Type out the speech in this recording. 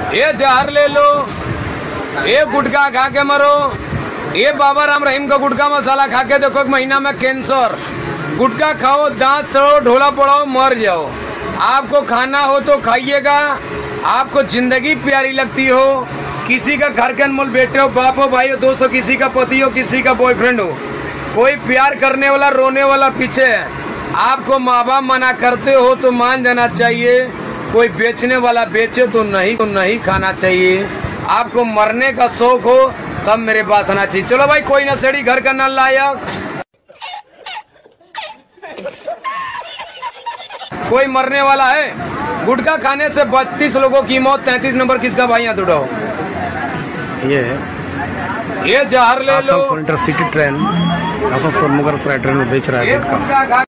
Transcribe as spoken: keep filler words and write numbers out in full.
ये जहर ले लो, ये गुटखा खा के मरो, ये बाबा राम रहीम का गुटखा मसाला खा के देखो, एक महीना में कैंसर। गुटखा खाओ, दांत सड़ो, ढोला पड़ाओ, मर जाओ। आपको खाना हो तो खाइएगा। आपको जिंदगी प्यारी लगती हो, किसी का घर के अनमोल बेटे हो, बाप हो, भाई हो, दोस्त हो, किसी का पति हो, किसी का बॉयफ्रेंड हो, कोई प्यार करने वाला रोने वाला पीछे है। आपको माँ बाप मना करते हो तो मान जाना चाहिए। कोई बेचने वाला बेचे तो नहीं तो नहीं खाना चाहिए। आपको मरने का शौक हो तब मेरे पास आना चाहिए। चलो भाई, कोई नशेड़ी घर का न लायक, कोई मरने वाला है। गुटखा खाने से बत्तीस लोगों की मौत, तैंतीस नंबर किसका भाई? हाथ उठाओ। ये ये जहर ले लो। Asansol intercity train, Asansol Mughalsarai train में बेच रहा है गुटखा।